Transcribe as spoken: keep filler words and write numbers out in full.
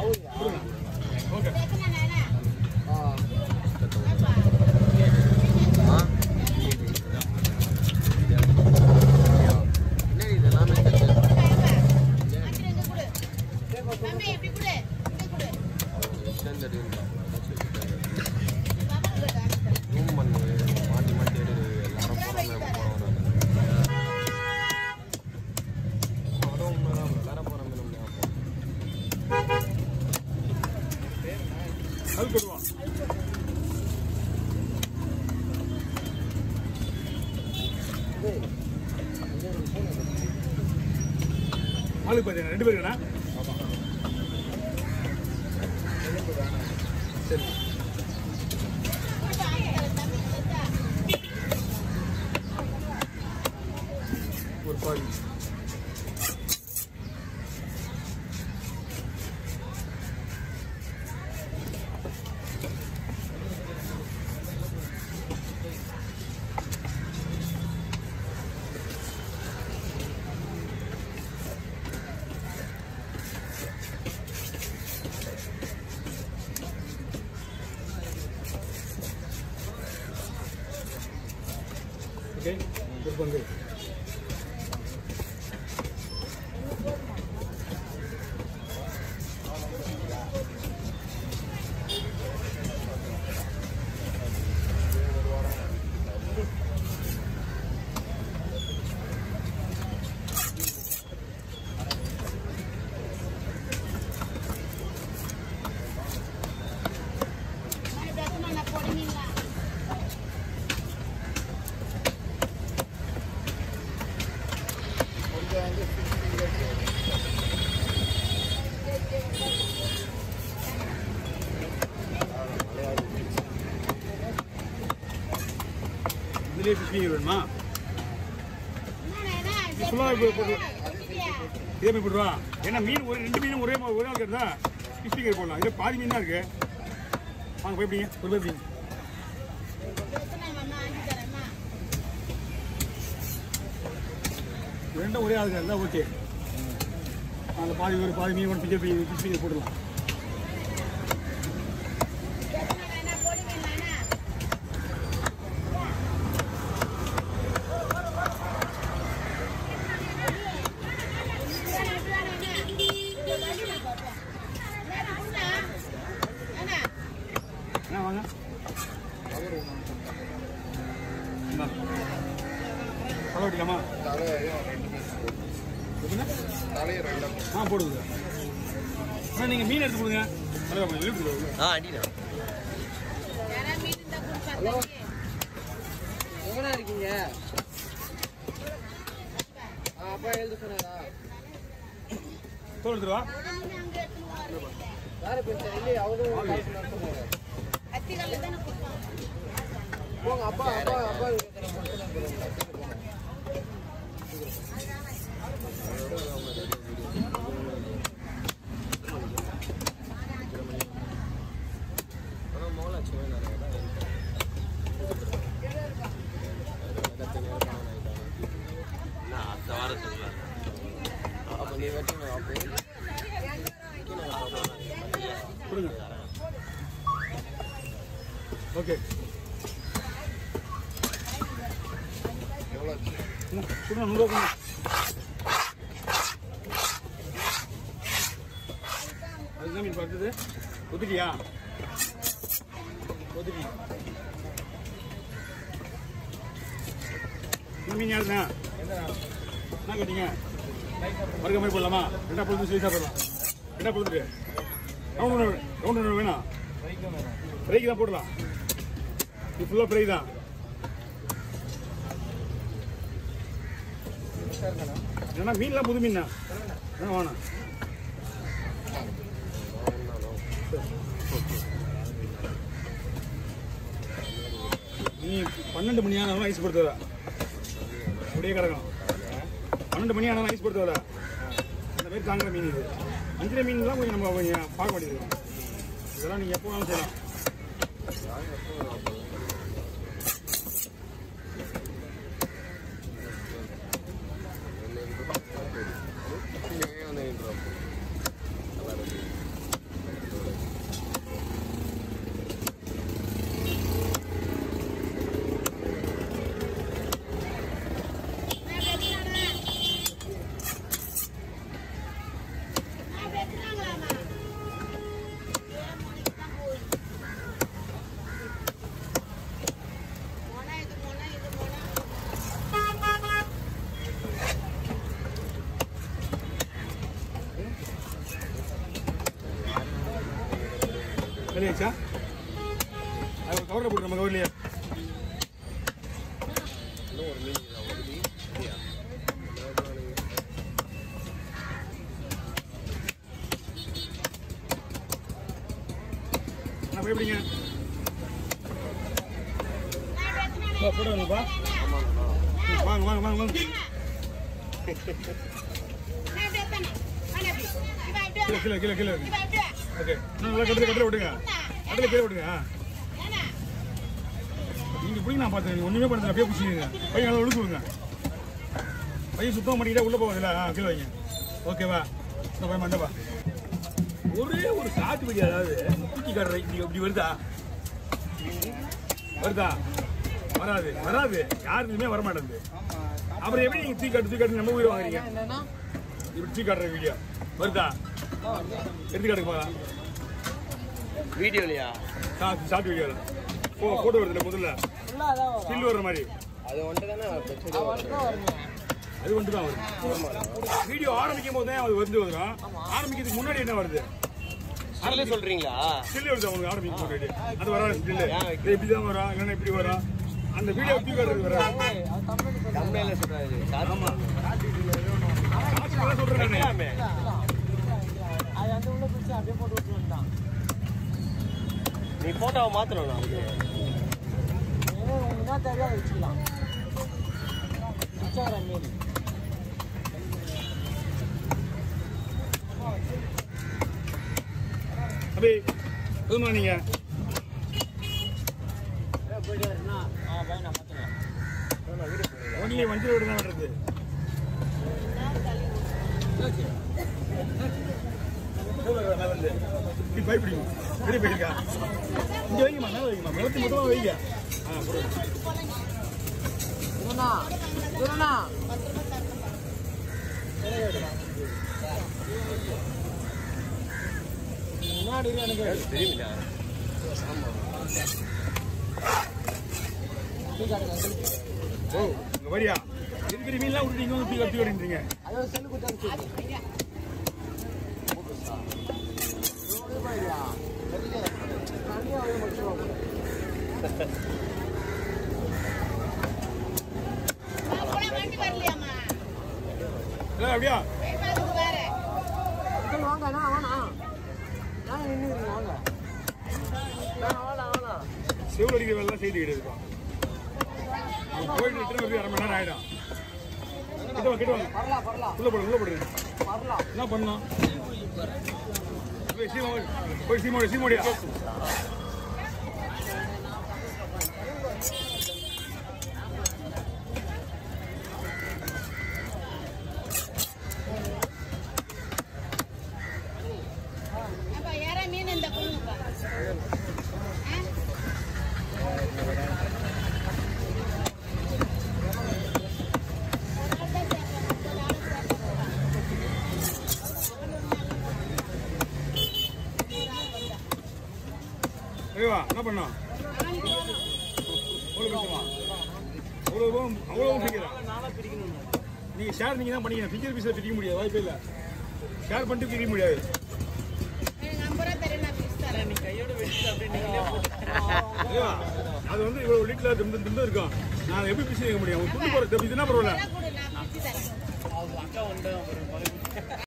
Okay அது கொடுவான் ஆளுக்கு பார்த்தீங்கன்னா ரெண்டு பேருக்குண்ணா சரி ஒரு பாதி Okay, berpanggu. இதுலேயே ஃபிஷிங் வேணுமா ஃபுல்லாக போட்டு இதே போய் போட்டுருவா ஏன்னா மீன் ஒரு ரெண்டு மீனும் ஒரே ஒரே நாள் இருந்தா ஃபிஷிங் போடலாம் இதே பாதி மீன் தான் இருக்கு வாங்க போய்ப்பீங்க ஒரு போய்ப்பீங்க ரெண்டும் ஒரே ஆளுங்க இருந்தால் ஓகே அந்த பாதி ஒரு பாதி மீன் ஒன்று பிச்சை ஃபிஷிங் போடலாம் வாங்க தலை வெட்டிக்கலாமா ஆ போடுங்க அண்ணா நீங்கள் மீன் எடுத்து கொடுங்க ஆ அடிண்ணா ஹலோ எங்கண்ணா இருக்கீங்க அப்பா எழுத சொன்னாரா தோல் எடுத்துருவா யாரு பேசுறா இல்லையே அவரும் போங்க அப்பா அப்பா அப்பா ஓகே நூறு அதுதான் மீன் பார்த்தது ஒதுக்கியா ஒதுக்கி என்ன மீன் யாருண்ணா என்ன கேட்டீங்க மறுக்க மாதிரி போடலாமா ரெண்டா பொழுது சொல்லி சாப்பிடலாம் ரெண்டா பொழுது ரவுண்ட் ஒன்று ரவுண்ட் ஒன்று வேணாம் ஃப்ரைக்கு தான் போடலாம் இது ஃபுல்லாக ஃப்ரை தான் ஏன்னா மீன்லாம் புது மீன் தான் வேணாம் நீ பன்னெண்டு மணி ஆனாலும் ஐஸ் பொறுத்து வரா அப்படியே கிடக்கும் பன்னெண்டு மணி ஆனாலும் ஐஸ் பொறுத்து வரா அந்த மாதிரி தாங்குற மீன் இது அஞ்சரை மீன்லாம் கொஞ்சம் நம்ம கொஞ்சம் பார்க்க வேண்டியது இதெல்லாம் நீங்கள் எப்போ வேணாலும் செய்யலாம் காலி ஆயிடுச்சா? அது ஒரு கவரில் போட்டு நம்ம கவர்லையே. நான் எப்படிங்க போட்டோ வந்துப்பா. வாங்க வாங்க வாங்க வாங்க. Kilo kilo kilo kilo okay. நல்லா கட்டில கட்டில விட்டுங்க. கட்டில கீழே விட்டுங்க. நீங்க பிடிங்க. நான் பார்த்தேன் நீங்க ஒண்ணுமே பண்ணல. அப்படியே பிடிச்சிங்க. பையன் நல்லா உழுக்கு விடுங்க. பையன் சுத்தம் பண்ணிக்கிட்டா உள்ள போவாங்கல்ல. கீழே வைங்க. ஓகேவா? இந்த பையன் மண்டபா ஒரே ஒரு காட்டு வழி. அதாவது தூக்கி காட்டுற இப்படி வருதா வருதா வராது வராது. யாருக்குமே வரமாட்டேங்குது. அப்புறம் எப்படி நீங்க தூக்கி காட்டு தூக்கி காட்டு நம்ம உயிரை வாங்குறீங்க? இப்படி தூக்கி காட்டுற வீடியோ வருதா? எடுத்து காட்டுக்கு போகலாம். வீடியோலையா? ஷார்ட் வீடியோல போட்டோ வருதுல முதல்ல ஸ்டில் வர்ற மாதிரி. அது ஒன்று தானே அது ஒன்று தான் வருது. வீடியோ ஆரம்பிக்கும் போது தான் அது வந்து வரும். ஆரம்பிக்கிறதுக்கு முன்னாடி என்ன வருது? ஸ்டில் சொல்றீங்களா? ஸ்டில் வருது அவங்களுக்கு ஆரம்பிக்கும் முன்னாடி. அது வராது ஸ்டில். இப்படி தான் வரும் இல்லைன்னா இப்படி வரும். அந்த வீடியோ தூக்கி காட்டுறது வராது. தமிழ்ல சொல்றாரு. ஆமா சொல்றேன். நீ போட்டோவை மாத்தணும். அபி போதுமா நீங்க? ஒன்லி வண்டி ரோடு தான் வருது. பயப்பிடிக்கும். பெரிய போயிருக்கா இங்க வைங்கம்மா. மேலே வைங்கம்மா. மேலத்து மொத்தமாக வைங்க. ஆ தெரியுமில்ல? ஓ இங்க வரியா? இருக்கிற மீன்லாம் விட்டுட்டீங்க வந்து தூக்கி வரீங்க. அப்படியா? செவ்வளோ அடிக்கிற வேலை செய்து கிடையாதுப்பா. போயிட்டு ரிட்டர்ன் அரை மணி நேரம் ஆயிடும். கிட்ட வா கிட்ட வாங்க. உள்ள போடு உள்ள போடுங்க. என்ன பண்ணலாம்? போய் சீமோடி சீமோடியா? என்ன பண்ணா நீங்க ஷேர் நீங்க தான் பண்ணிக்கணும். பிக்கர் பீஸை பிரிக்க முடியாது. வாய்ப்பே இல்லை. ஷேர் பண்ணிட்டு பிரிக்க முடியாது. அது வந்து இவ்வளவு லிட்டர் திண்டு திண்டு இருக்கும். நான் எப்படி பிரிச்சு வைக்க முடியும்? துண்டு போற இதுனா பரவாயில்ல.